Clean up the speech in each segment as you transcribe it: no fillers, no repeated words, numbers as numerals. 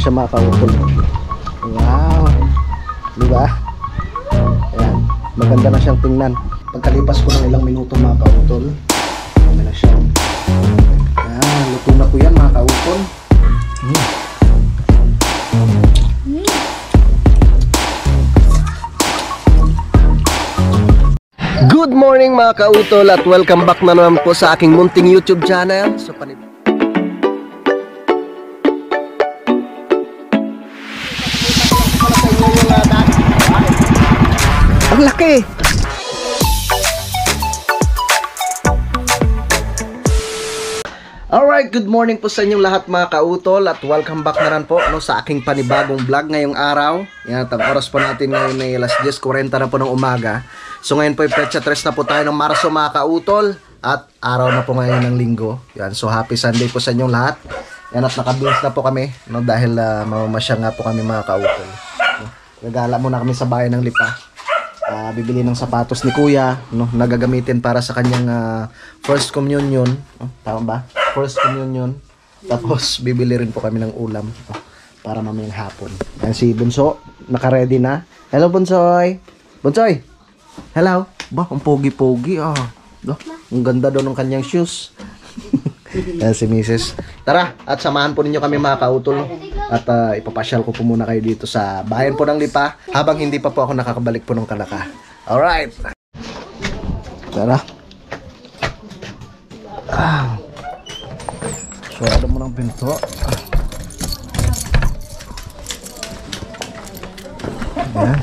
siya mga kautol. Wow, di ba? Ayan, maganda na siyang tingnan. Pagkalipas ko ng ilang minuto mga kautol, ano na siya. Ayan, luto na po yan mga kautol. Good morning mga kautol at welcome back na naman po sa aking munting YouTube channel. So, ang laki! Alright, good morning po sa inyong lahat mga kautol at welcome back na rin po sa aking panibagong vlog ngayong araw. Yan, ang oras po natin ngayon ay alas 10:40 na po ng umaga. So ngayon po ay petsa 3 na po tayo ng Marso mga kautol at araw na po ngayon ng linggo. Yan, so happy Sunday po sa inyong lahat. Yan, at nakabils na po kami dahil mamamasya nga po kami mga kautol. Gagala muna kami sa bayan ng Lipa. Bibili ng sapatos ni Kuya, nagagamitin para sa kanyang first communion. Tama ba? First communion. Tapos bibili rin po kami ng ulam para mamayang hapon. Yan si Bunso, naka-ready na. Hello Bunsoy. Bunsoy. Hello. Ba, ang pogi-pogi ang ganda daw ng kanyang shoes. Yan si Mrs. Tara, at samahan po ninyo kami mga kautol. At ipapasyal ko po muna kayo dito sa bayan po ng Lipa habang hindi pa po ako nakakabalik po ng Kalaka. Alright. Tara. Suwado mo ng pinto. Ayan.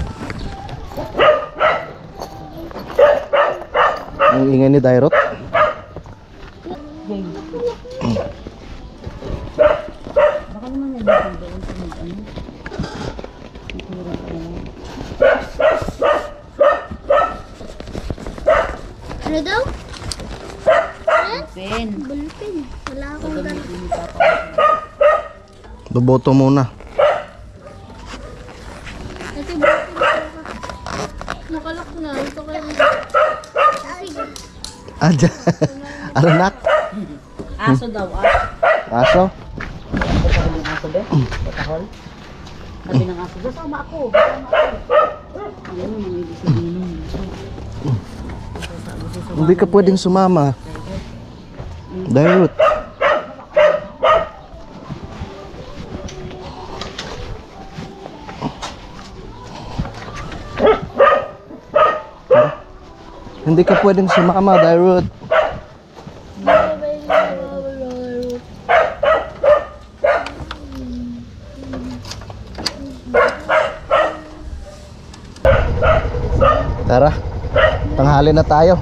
Ang ingay ni Dairot. Baka naman yan doon sa mag-ano. Ano daw? Pen. Bulpin. Wala akong ganun. Boboto muna. Ito bulpin. Nakalak na. Ito kayo. Aja. Alanak. Aso daw, Aso? Patahol ng aso, be? Patahol? Sabi ng aso, basama ako. Ano mo, mga ibig sabihin nun. Hindi ka pwedeng sumama. Dairot. Hindi ka pwedeng sumama, Dairot. Tara, tanghali na tayo.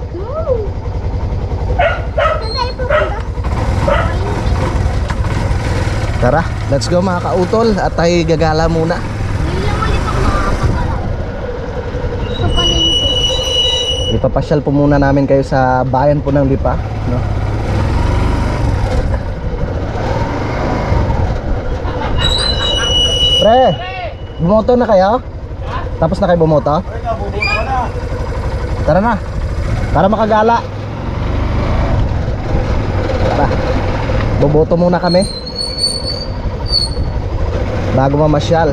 Tara, let's go mga kautol at tayo gagala muna. Ipapasyal po muna namin kayo sa bayan po ng Lipa, Pre, bumoto na kayo? Tapos na kayo bumoto? Tara na, para makagala. Tara, boboto muna kami bago mamasyal.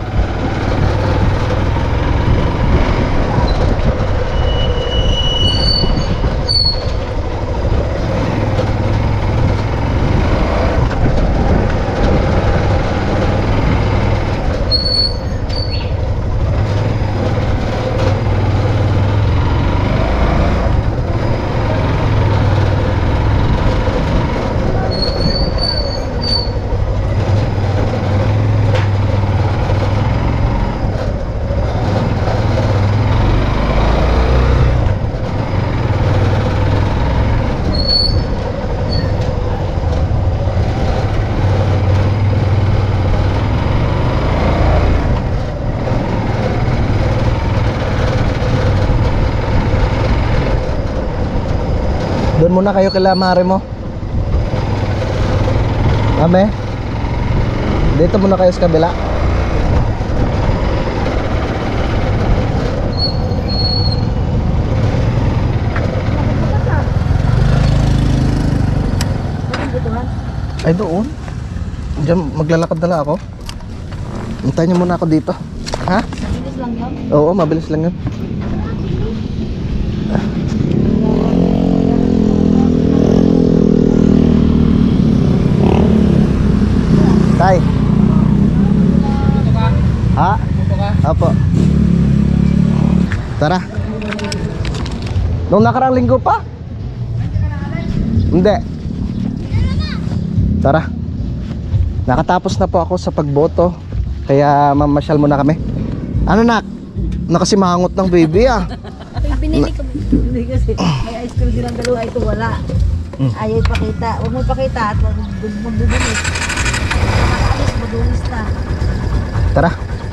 Doon muna kayo kila mare mo. Ame. Dito muna kayo sa kabila. Ay doon. Diyan maglalakad na lang ako. Hintayin niyo muna ako dito. Ha? Mabilis lang yun. Oo, mabilis lang yun. Tay. Ha? Opo. Tara. Nung nakarang linggo pa? Hindi. Tara. Nakatapos na po ako sa pagboto. Kaya mamasyal muna kami. Ano nak? Nakasimangot ng baby ah. Binili ko. Hindi kasi may ice cream silang dalawa. Ito wala. Ayaw ipakita. Huwag mo ipakita at magdudulis. Nakakaalis, madulis na. Tara.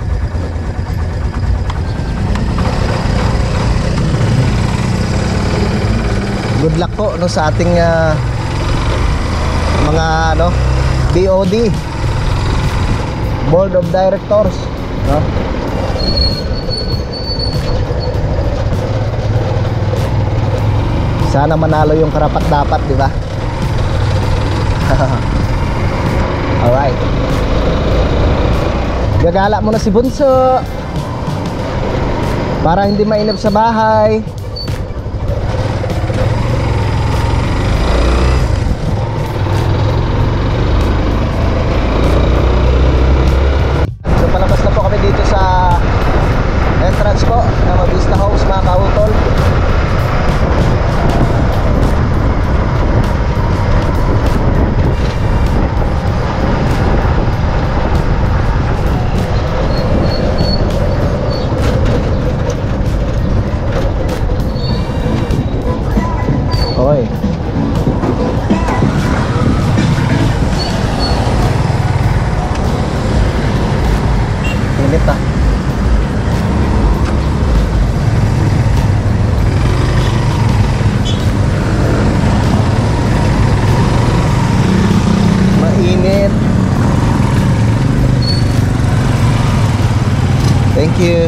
Good luck po no sa ating mga BOD, Board of Directors, no? Sana manalo yung karapat-dapat, di ba? Alright. Gagala mo na si Bunso para hindi mainip sa bahay. So palabas na po kami dito sa entrance po ng Vista House, mga kautol. Hoy. Init ah. Mainit. Thank you.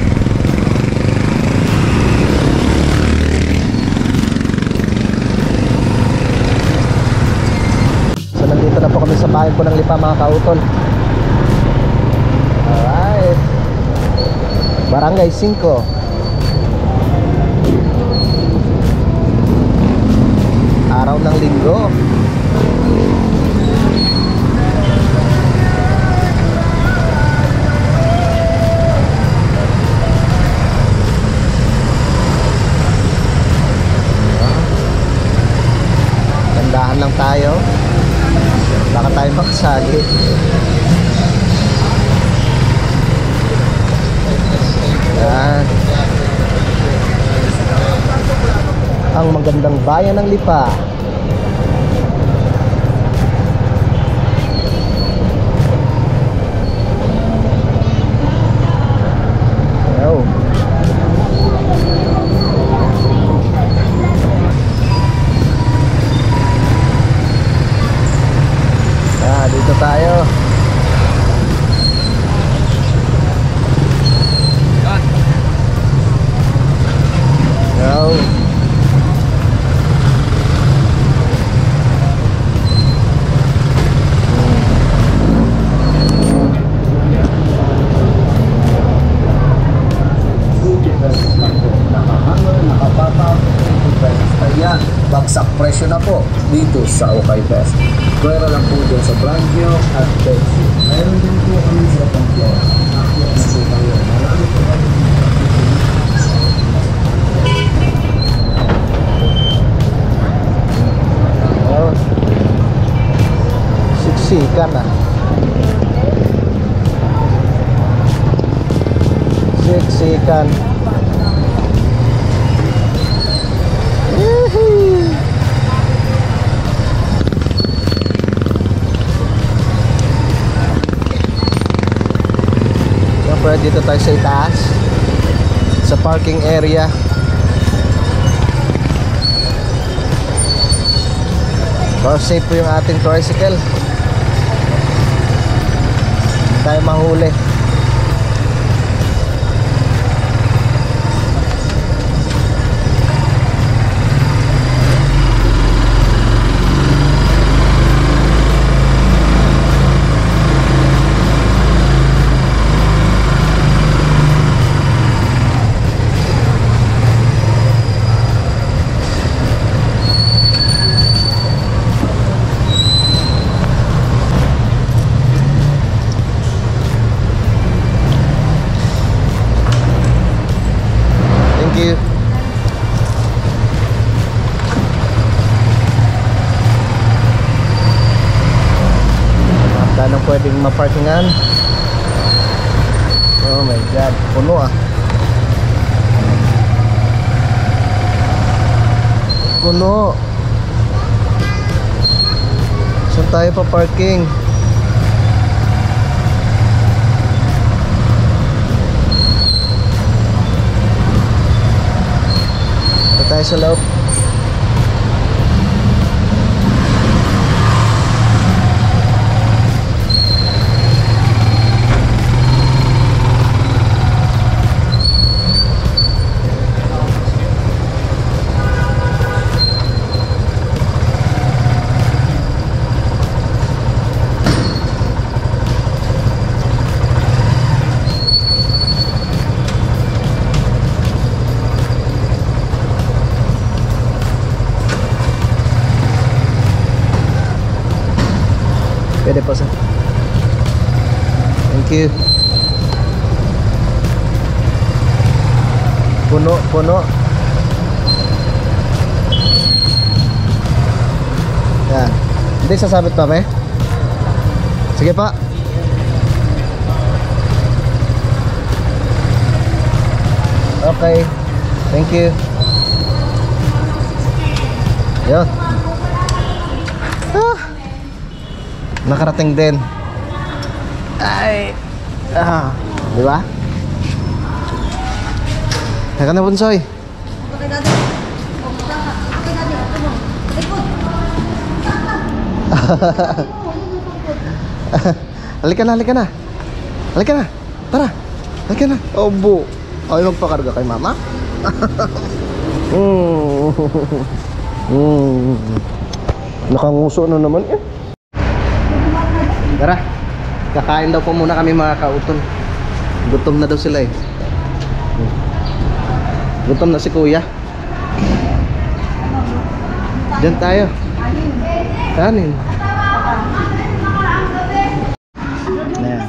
Nandito na po kami sa bahay po ng Lipa, mga kautol. Alright. Barangay 5. Araw ng linggo. Gandahan lang tayo. Baka tayo makasali. Yan. Ang magandang bayan ng Lipa. Yo. Dito tayo. Yo. Ayan, bagsak presyo na po dito sa Okay Fest. Pwera lang po dyan sa Brandio at Pepsi. Mayroon din po kami sa Pamplona. Ako na po kayo. Marami po kami. Oh. Siksikan ah. Siksikan. Siyempre dito tayo sa itaas, sa parking area. Para safe po yung ating tricycle. Hindi tayo mahuli. Wala nang pwedeng maparkingan. Oh my god, puno ah. Puno. Saan tayo pa parking? Ito tayo sa loob. Pwede po sir. Thank you. Puno, puno. Yan. Hindi sasabit pa ba eh? Sige pa. Okay. Thank you. Yan. Nakarating din. Ay. Di ba? Teka na Bunsoy. Halika na, halika na. Halika na. Tara. Halika na. Obo. Ayaw magpakarga kay mama. Nakanguso na naman eh. Tara, kakain daw po muna kami mga kautol. Gutom na daw sila eh. Gutom na si kuya. Diyan tayo. Kanin. Ayan.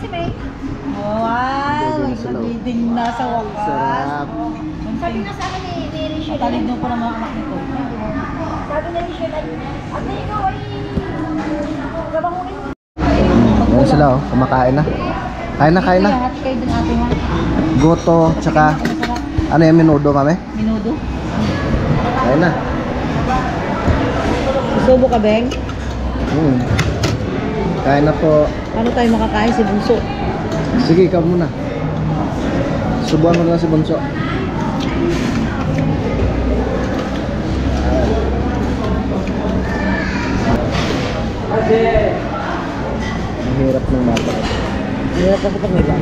Wow, nagbiting na sa wakas. Sarap. Sabi na sa akin ni Richard. Matalig nyo pa ng mga anak nito. Sabi na Richard, ate ikaw ay gabangunin mo. Ayan sila oh, kumakain na. Kain na, kain na. Hati kayo dun ate mo. Goto, tsaka ano yung minudo kami? Minudo. Kain na. Susubo ka, Beng? Kain na po. Paano tayo makakain si Bunso? Sige, ikaw muna. Subuhan mo na si Bunso. Mahirap ng mata. Hirap kasi pag may lang.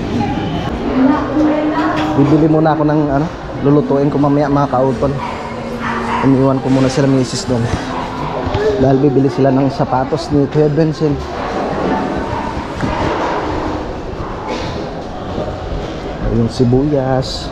Bibili muna ako ng ano, lulutuin ko mamaya mga kautol. Iniwan ko muna sila misis doon. Dahil bibili sila ng sapatos ni Kuya Benson. Yung sibuyas.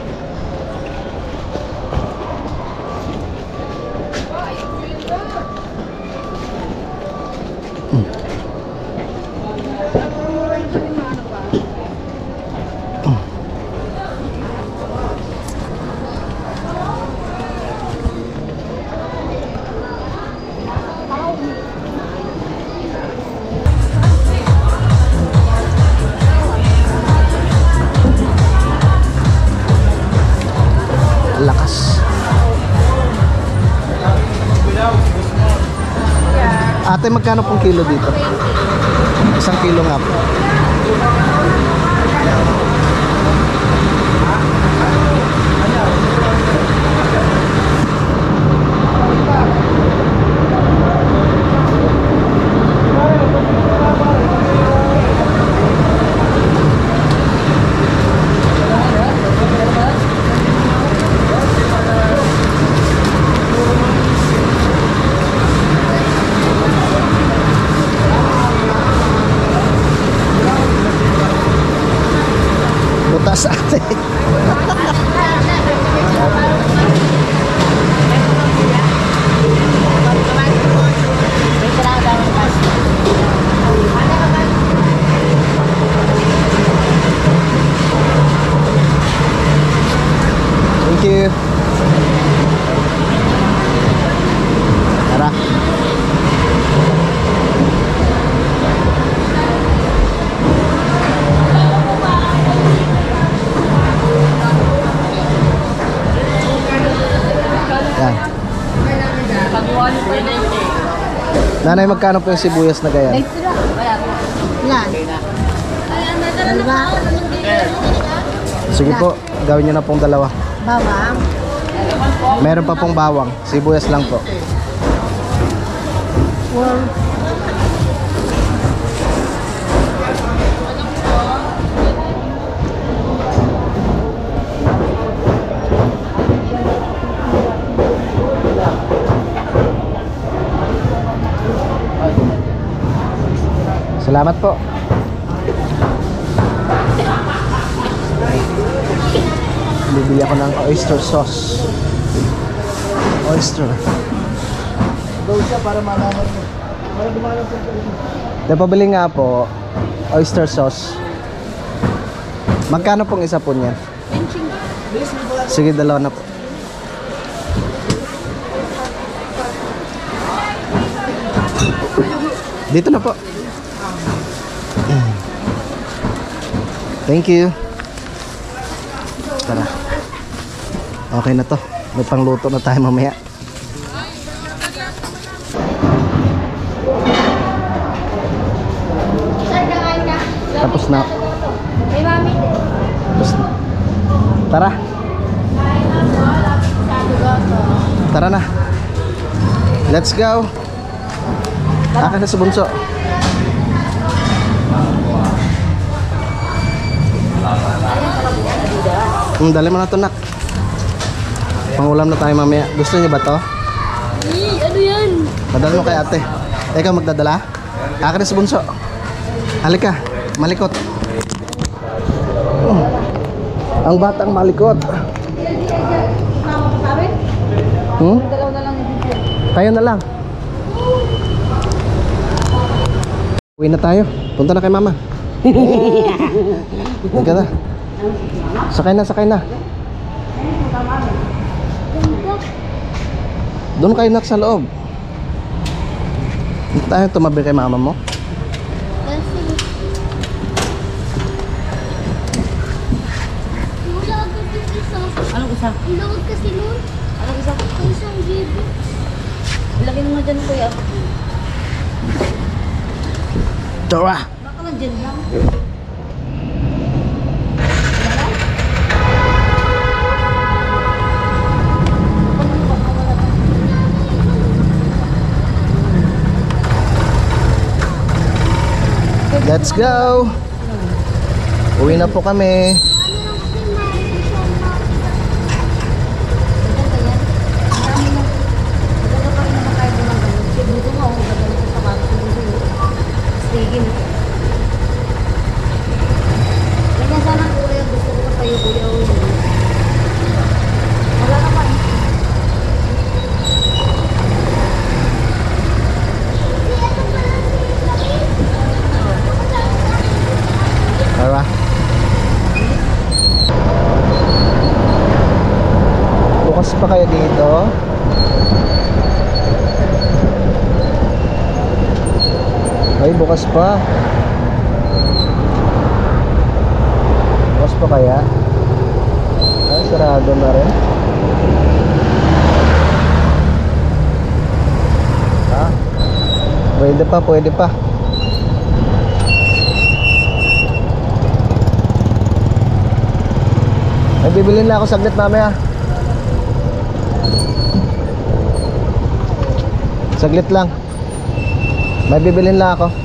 Lakas. Ate, magkano pong kilo dito? 1 kilo nga po. Butas ate. Thank you. Tara. Nanay, magkano po yung sibuyas na ganyan? Ilan? Dalawa? Sige po, gawin nyo na pong dalawa. Bawang? Meron pa pong bawang. Sibuyas lang po. Or Salamat po. Bibili ako ng oyster sauce. Oyster. Daw siya para malaman mo. Para dumalang sa pabili nga po, oyster sauce. Magkano pong isa po niyan? Sige, dalawa na po. Dito na po. Thank you. Tara. Okay na to. May pangluto na tayo mamaya. Tapos na. May mami din. Tapos na. Tara. Tara na. Let's go. Akin na sa bunso. Dali mo na ito, nak. Pangulam na tayo mamaya. Gusto niyo ba to? Ano yan? Padala mo kay ate. Ikaw magdadala? Akin na sa bunso. Halika, malikot. Ang batang malikot. dalawa na lang yung video. Tayo na lang. Uwi na tayo. Punta na kay mama. Halika na. Sakay na, sakay na. Doon kayo nak sa loob. Hindi tayo tumabi kay mama mo. Anong isa? Ilawag kasi nun. Anong isa? Isang baby. Ilagay mo dyan, kuya. Tara! Baka man dyan lang. Let's go! Uwi na po kami. Tara. Bukas pa kayo dito? Ay, bukas pa. Bukas pa kaya? Ay, sarado na rin. Ha? Pwede pa, pwede pa. Ay, bibilin na ako saglit mamaya. Saglit lang. May bibilin lang ako.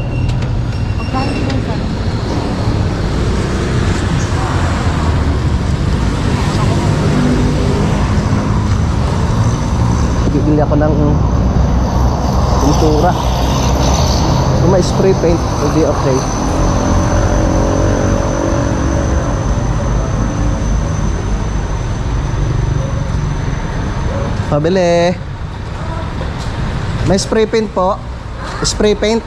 Bibili ako ng pintura. Kung may spray paint, hindi okay. Pabili. May spray paint po. Spray paint.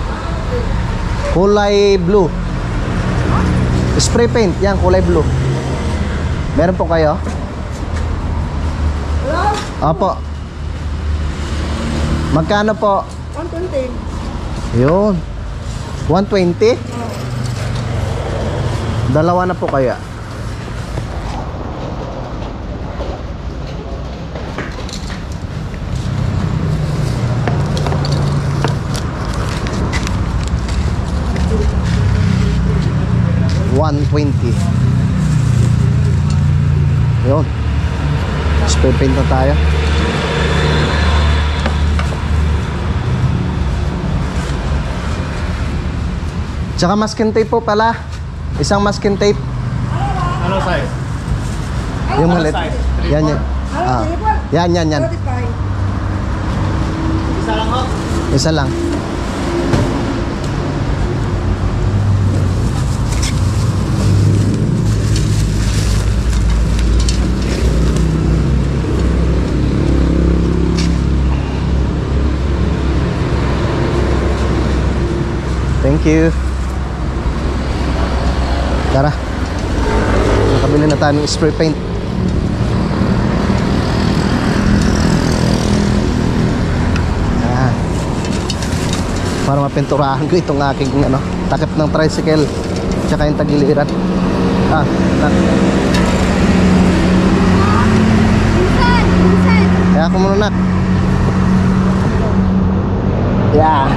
Kulay blue. Spray paint. Yan, kulay blue. Meron po kayo? Opo. Magkano po? 120. Yun. 120? Dalawa na po kaya. 120. Yun. Spray paint na tayo. Tsaka masking tape po pala. Isang masking tape. Ano size? Yung malit. Yan yan. Ah. Yan. Isa lang ho. Isa lang. Thank you. Tara. Nakabili na tayo ng spray paint. Para mapinturahan ko itong aking takip ng tricycle tsaka yung tagiliran. Kaya ako muna nak. Yeah.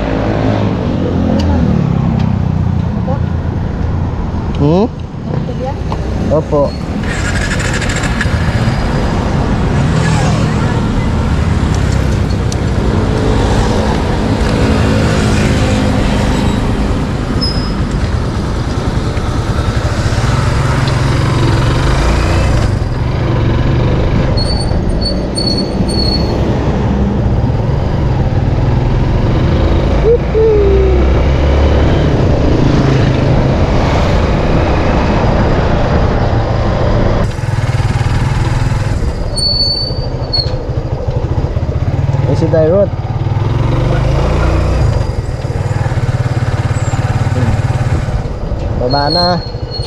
Opo. Si Dairot. Baba na.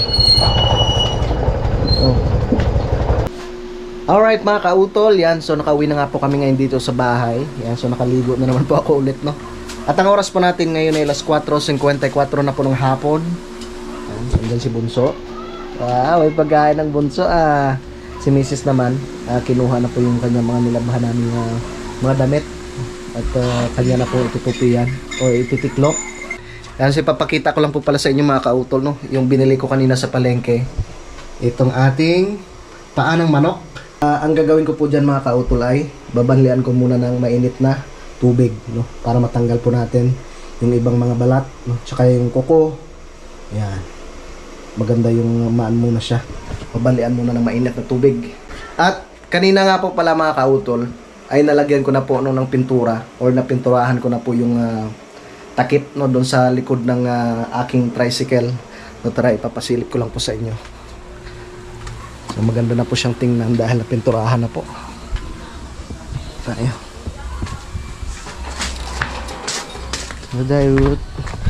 Alright mga kautol, yan. So nakauwi na nga po kami ngayon dito sa bahay. Yan, so nakaligo na naman po ako ulit, no. At ang oras po natin ngayon ay alas 4:54 na po ng hapon. Yan, andyan si Bunso. Wow, may pagkain ng Bunso. Si Mrs. naman, kinuha na po yung kanyang mga nilabhan namin mga damit. At kanya na po itutupian o ititiklop. Yan, so ipapakita ko lang po pala sa inyo mga kautol, no, yung binili ko kanina sa palengke. Itong ating paa ng manok. Ang gagawin ko po dyan mga kautol ay babanlian ko muna ng mainit na tubig, no, para matanggal po natin yung ibang mga balat, no, tsaka yung kuko. Yan, maganda yung maan muna siya. Babanlian muna ng mainit na tubig. At kanina nga po pala mga kautol ay nalagyan ko na po ng pintura or napinturahan ko na po yung takip, no, doon sa likod ng aking tricycle. So tara, ipapasilip ko lang po sa inyo. So maganda na po siyang tingnan dahil napinturahan na po. Tayo. Dairut.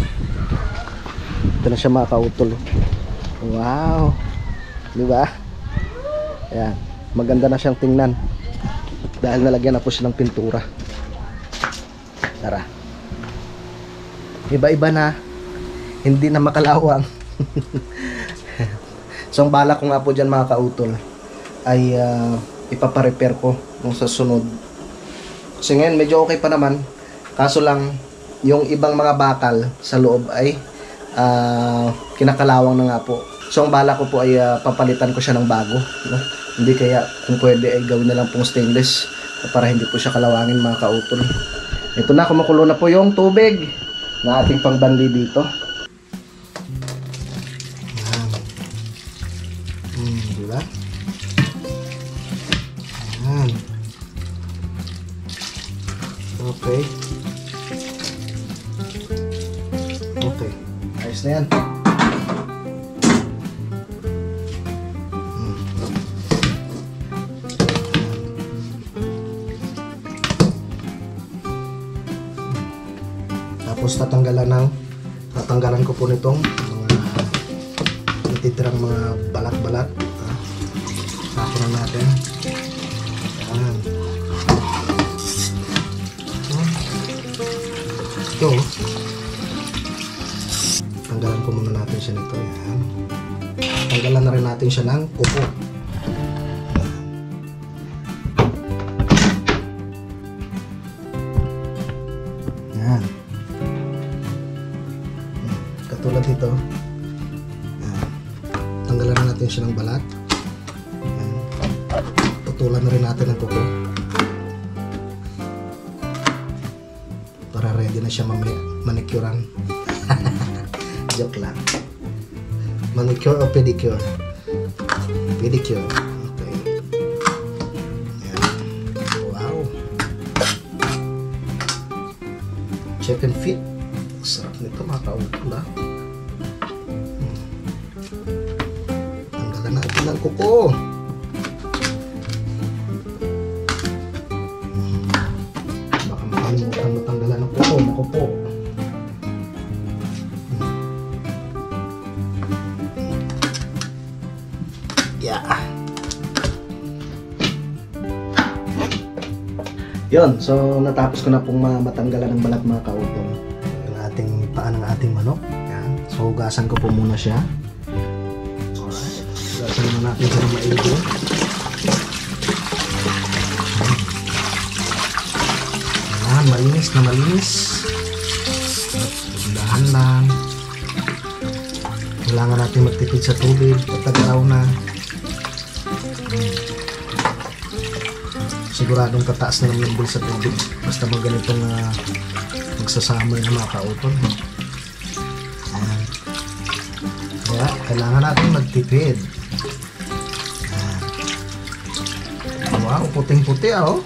Ito na siya mga kautol. Wow. Di ba? Ayan. Maganda na siyang tingnan dahil nalagyan na po siya ng pintura. Tara. Iba-iba na. Hindi na makalawang. So ang bala ko nga po dyan mga kautol ay ipaparepair ko nung sa sunod. Kasi ngayon medyo okay pa naman. Kaso lang yung ibang mga bakal sa loob ay kinakalawang na nga po. So ang bala ko po ay papalitan ko siya ng bago, no? Hindi kaya kung pwede ay gawin na lang pong stainless para hindi po siya kalawangin mga kautol. Ito na, kumukulo na po yung tubig na ating pangbanli dito. Diba? Ayan. Okay. Okay. Ayos na yan. Tapos tatanggalan ko po nitong mga natitirang mga balat-balat. Sako na natin. Ayan. Ito. Tanggalan ko muna natin siya nito. Ayan. Tanggalan na rin natin siya ng kuko. Ayan. Katulad dito. Ayan. natin siya ng balat. Ayan. Putulan na rin natin ang kuko. Para ready na siya mamaya manicurean. Joke lang. Manicure o pedicure? Pedicure. Okay. Ayan. Wow. Chicken feet. Sarap nito mga kautol ah. Tanggalan natin ng kuko. Baka makalimutan matanggalan ng kuko. Naku po. Yeah. Yun, so natapos ko na pong matanggalan ng balat mga kautol. Yung ating paa ng ating manok. Yan. So hugasan ko po muna siya. Alright. Hugasan muna natin siya ng maigi. Yan, malinis na malinis. Dahan lang. Kailangan natin magtipid sa tubig. Tatagaraw na. Siguradong tataas na ng level sa tubig basta mag ganitong magsasummer na mga kautol. Ayan. Kaya kailangan natin magtipid. Ayan. Wow, puting puti oh.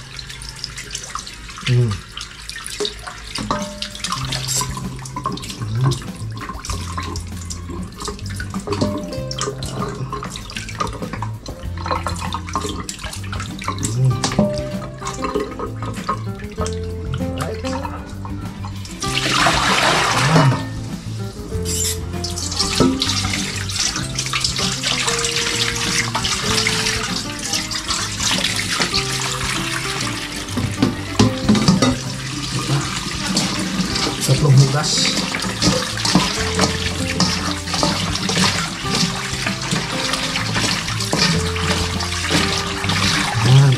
Tatlong hugas. Ayan.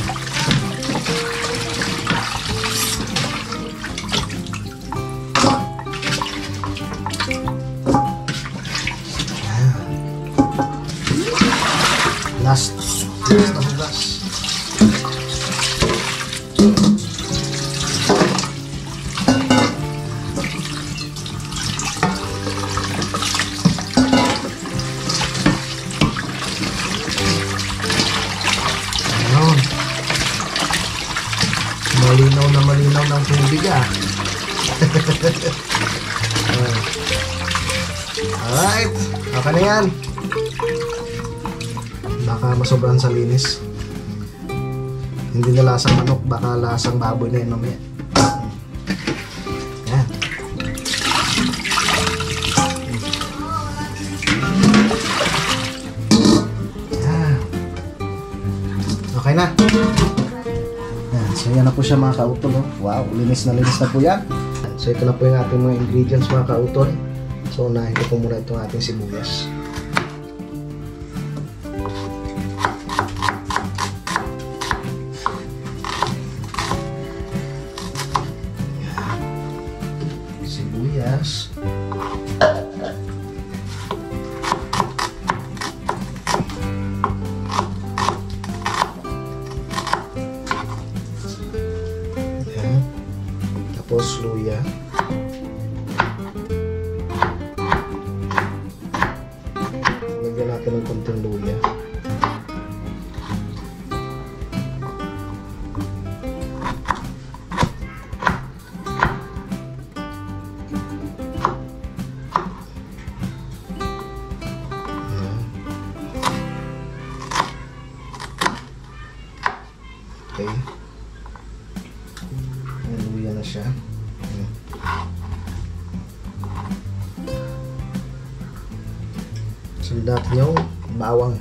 Last na hugas. Malinaw ng tubig ah. Alright, okay na yan. Baka masobrahan sa linis. Hindi na lasang manok, baka lasang baboy na yan mamaya. Yan. Yan. Okay na. So yan na po siya mga kautol. Wow, linis na po yan. So ito na po yung ating mga ingredients mga kautol. So unahin ko po muna itong ating sibuyas. Sibuyas. Tapos luya. Lagyan natin ng konting luya. Okay. Luya na siya. Sundat nyo, bawang.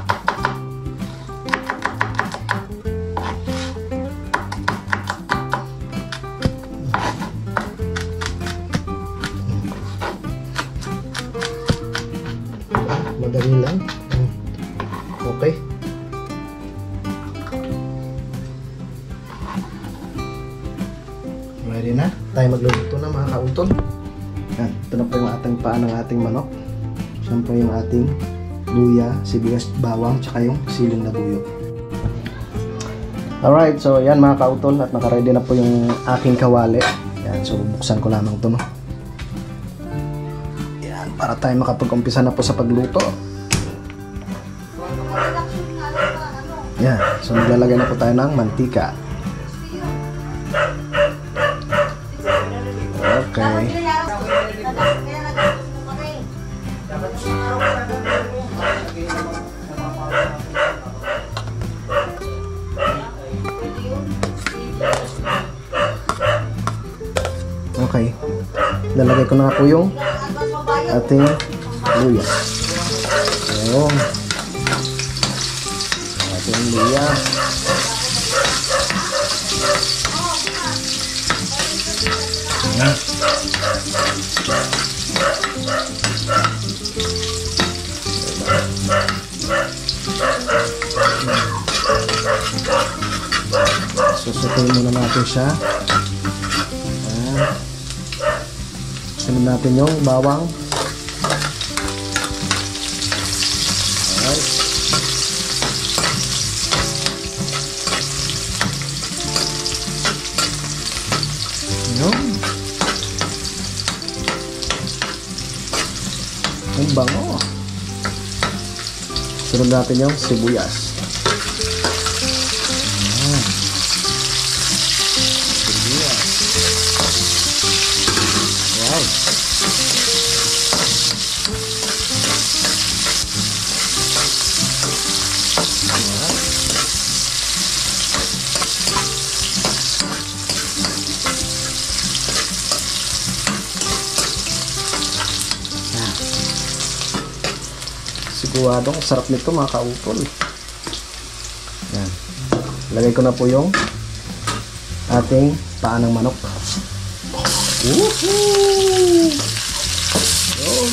Madali lang. Okay. Ready na? Tayo magluluto na mga kautol. Yan, ito na po yung ating paa ng ating manok. Siyempre yung ating luya, sibuyas, bawang, tsaka yung siling na buyo. Alright, so yan mga kautol, at nakaready na po yung aking kawali. Yan, so buksan ko lamang to, no? Yan, para tayo makapag-umpisa na po sa pagluto. Yan, so maglalagay na po tayo ng mantika. Okay. Okay. Lalagay ko na po yung ating luya. Ayun. Ating luya. Ayan. Susukuin muna natin siya. Sunod natin yung bawang. Alright. Yun. Ang bango. Sunod natin yung sibuyas. Sibuyas. Wow. Siguradong sarap nito mga kautol. Yan. Lagay ko na po yung ating paa ng manok. Woohoo! Oh.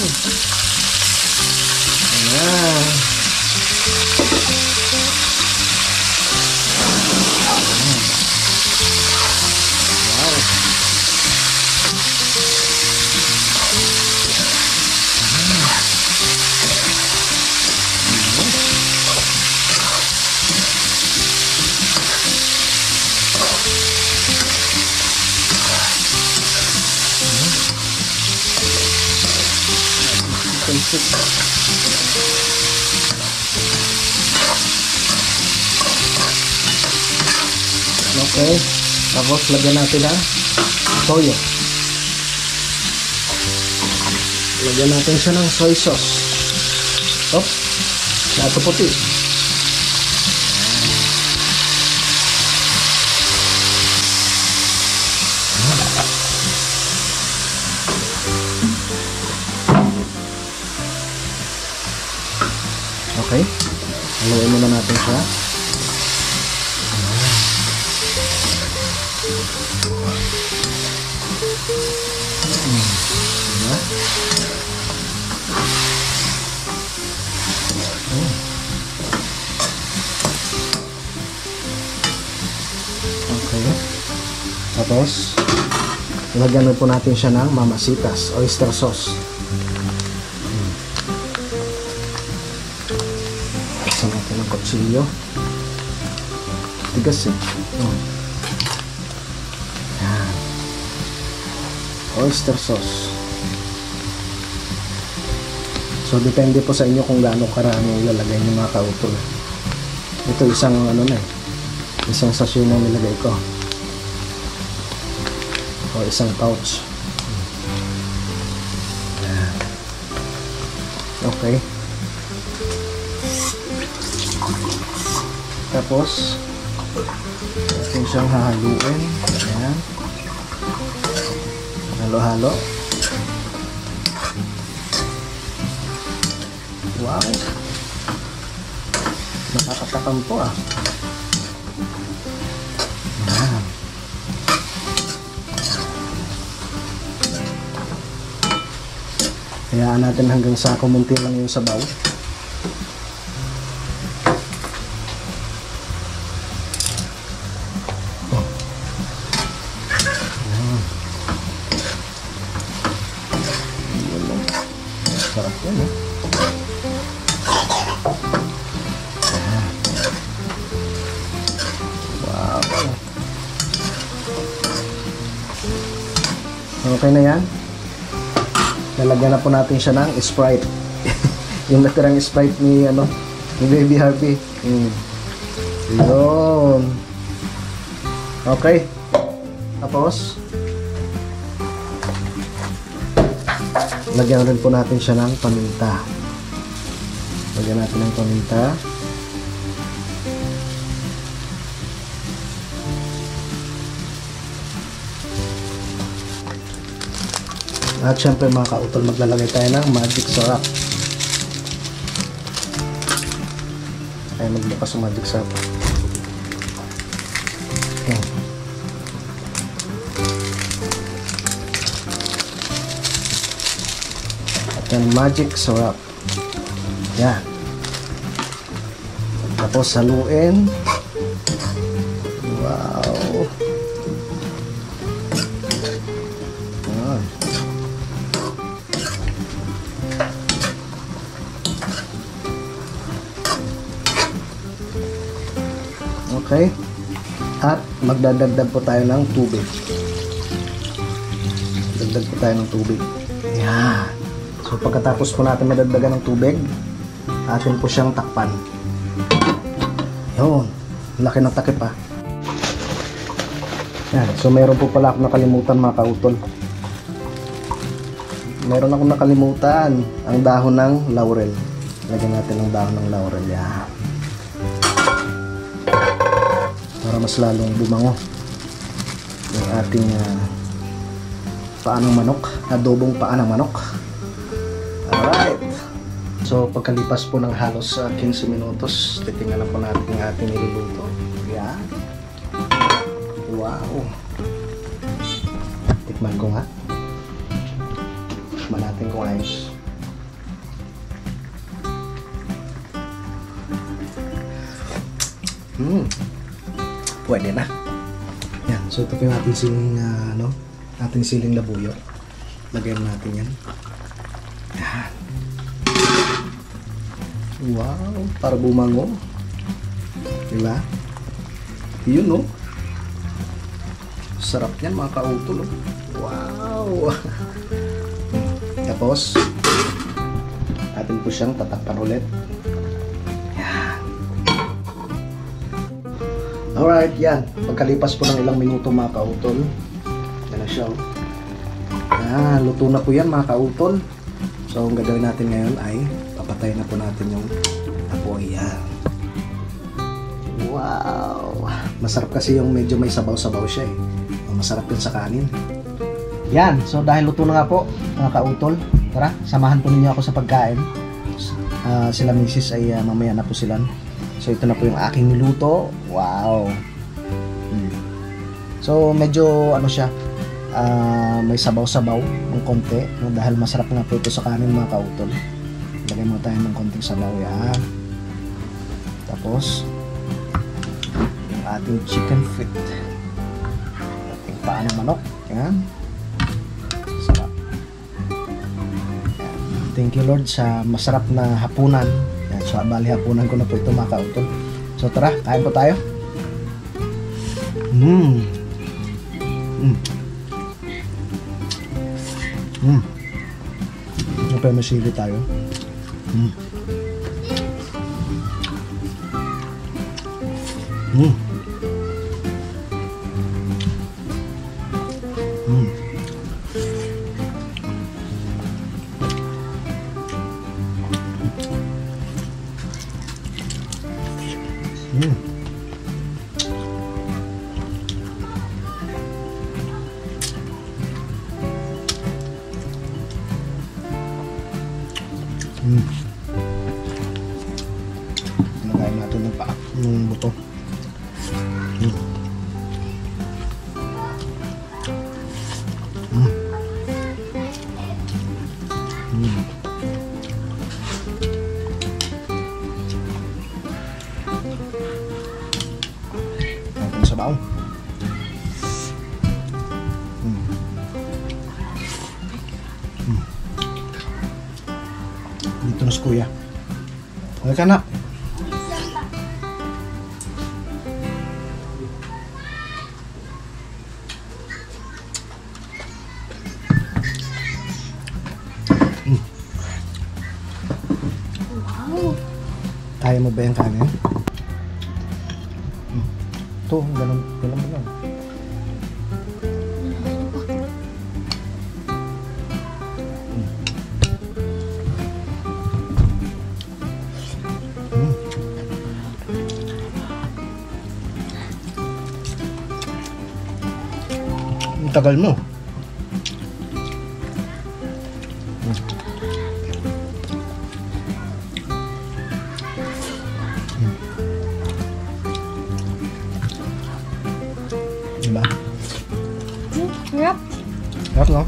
Ayan. Wow. Okay, tapos lagyan natin ng toyo. Lagyan natin siya ng soy sauce. Op, nato puti. Okay, haluin muna natin siya. Okay. Tapos, ilagyan po natin siya ng mamasitas, oyster sauce. Buksan natin ng kutsilyo. Tigas eh. Yan. Oyster sauce. So, depende po sa inyo kung gaano karami ilalagay niyo mga kautol. Ito isang ano na eh. Isang sachet na nilagay ko. O isang pouch. Yan. Okay. Tapos, natin siyang hahaluin. Ayan. Halo-halo. Wow. Nakakatakam po ah. Ayan. Hayaan natin hanggang sa kumunti lang yung sabaw. Sarap yan eh. Okay na yan. Lalagyan na po natin siya ng Sprite. Yung natirang Sprite ni ni Baby Harvey. Yun. Okay. Tapos lagyan rin po natin siya ng paminta. Lagyan natin ng paminta. At syempre mga kautol, maglalagay tayo ng magic syrup. Ay, magbukas ang magic syrup. Okay. At yung magic syrup. Yan. Tapos haluin. Wow. Yan. Okay. At magdadagdag po tayo ng tubig. Dagdag po tayo ng tubig. Yan. So pagkatapos po natin madagdagan ng tubig, atin po siyang takpan. Yun. Laki ng takip ha. Yan. So meron po pala akong nakalimutan mga kautol. Meron akong nakalimutan. Ang dahon ng laurel. Lagyan natin ang dahon ng laurel. Yan. Para mas lalong bumango yung ating paa ng manok, adobong paa ng manok. Alright, so pagkalipas po ng halos 15 minutos, titingnan na po natin yung ating niluluto. Yan. Wow, tikman ko nga. Tikman natin kung ayos. Pwede na. Yan. So ito po yung ating siling ating siling labuyo. Lagyan natin yan. Yan. Wow, para bumango. Diba? Yun no. Sarap yan mga kautol. Wow. Tapos atin po siyang tatakpan ulit. Alright, yan. Pagkalipas po ng ilang minuto mga kautol, yan na siya. Luto na po yan mga kautol. So, ang gagawin natin ngayon ay papatayin na po natin yung apoy. Yan. Wow! Masarap kasi yung medyo may sabaw-sabaw siya eh. Masarap yun sa kanin. Yan. So, dahil luto na nga po mga kautol, tara, samahan po ninyo ako sa pagkain. Sila misis ay mamaya na po sila. So ito na po yung aking niluto. Wow. So medyo siya, may sabaw-sabaw ng konti, dahil masarap na po ito sa kanin mga kautol. Lagay mo tayo ng konting sabaw. Yan. Tapos yung ating chicken feet, ating paa ng manok. Yan. Sarap. Yan. Thank you Lord sa masarap na hapunan. So, bali hapunan ko na po ito mga kautol. So, tara, kain po tayo. Okay, masili tayo. Lagayin natin ng paa ng buto. Natin sa baon. Dito na si kuya. Halika na. Kaya mo ba yung kanin? Ito, ganun mo lang. Ang tagal mo. Diba? Sarap. Sarap, no?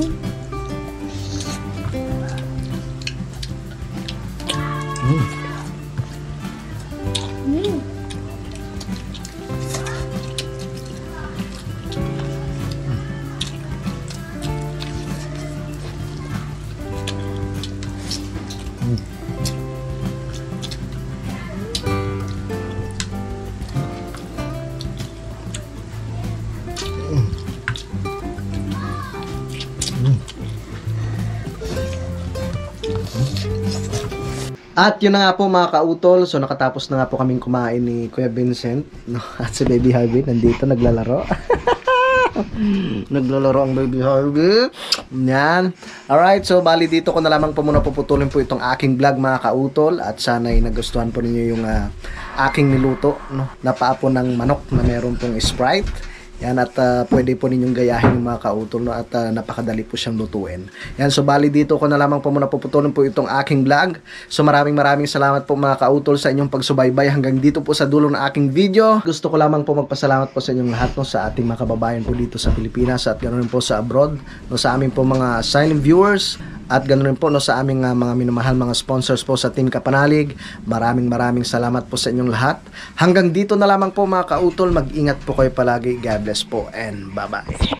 At yun na nga po mga kautol, so nakatapos na nga po kaming kumain ni Kuya Vincent, no? At si Baby Harvey nandito naglalaro. Naglalaro ang Baby Harvey. Yan. Alright, so bali dito ko na lamang po muna puputulin po itong aking vlog mga kautol, at sana'y nagustuhan po ninyo yung aking niluto, no? Napaapo ng manok na meron pong Sprite. Yan, at pwede po ninyong gayahin yung mga kautol, no? At napakadali po siyang lutuin. Yan, so bali dito ko na lamang po muna puputulin po itong aking vlog. So maraming salamat po mga kautol sa inyong pagsubaybay hanggang dito po sa dulo ng aking video. Gusto ko lamang po magpasalamat po sa inyong lahat, no, sa ating mga kababayan po dito sa Pilipinas at ganoon po sa abroad, no, sa aming po mga silent viewers. At ganoon rin po, no, sa aming mga minamahal mga sponsors po sa Team Kapanalig. Maraming salamat po sa inyong lahat. Hanggang dito na lamang po mga kautol. Mag-ingat po kayo palagi. God bless po and bye-bye.